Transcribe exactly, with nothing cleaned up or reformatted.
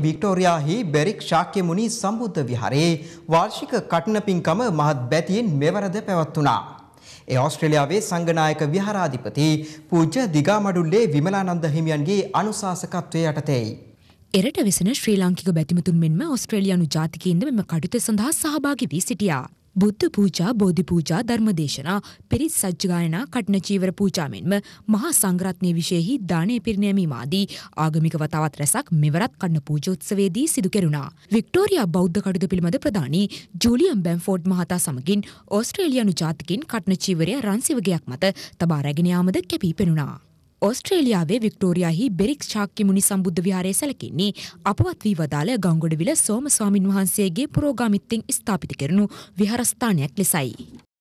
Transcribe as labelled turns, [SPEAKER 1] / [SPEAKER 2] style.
[SPEAKER 1] වික්ටෝරියාහි බෙරික් ශාක්‍යමුනි සම්බුද්ධ විහාරයේ වාර්ෂික කඨින පින්කම මහත් බැතියෙන් මෙවරද පැවැත්වුණා. ඒ ඕස්ට්‍රේලියාවේ සංඝනායක විහාරාධිපති පූජ්‍ය දිගාමඩුල්ලේ විමලානන්ද හිමියන්ගේ අනුශාසකත්වයේ යටතේයි.
[SPEAKER 2] එරට වෙසෙන ශ්‍රී ලාංකික බැතිමතුන් මෙන්ම ඕස්ට්‍රේලියානු ජාතිකයින්ද මෙම කටයුතු සඳහා සහභාගී වී සිටියා. බුද්ධ පූජා, බෝධි පූජා, ධර්මදේශනා, පිරිත් සජ්ජායනා, කඨින චීවර පූජා මෙන්ම මහා සංඝරත්නයේ විශේෂෙහි දානය පිරිනැමීම ආදී ආගමික වතාවත් රැසක් මෙවරත් කඨින පූජෝත්සවයේදී සිදු කෙරුණා. වික්ටෝරියා බෞද්ධ කටයුතු පිළිබඳ ප්‍රධානී ජූලියම් බැම්ෆෝඩ් මහතා සමගින් ඕස්ට්‍රේලියානු ජාතිකින් කඨින චීවරය රන්සිවගයක් මත තබා රැගෙන යාමද කැපී පෙනුණා. ඕස්ට්‍රේලියාවේ වික්ටෝරියාහි බෙරික් ශාක්‍යමුනි සම්බුද්ධ විහාරය සැලකෙන්නේ අපවත් වී වදාළ ගංගොඩවිල සෝම ස්වාමින් වහන්සේගේ පුරෝගාමිත්වයෙන් ස්ථාපිත කෙරුණු විහාරස්ථානයක් ලෙසයි.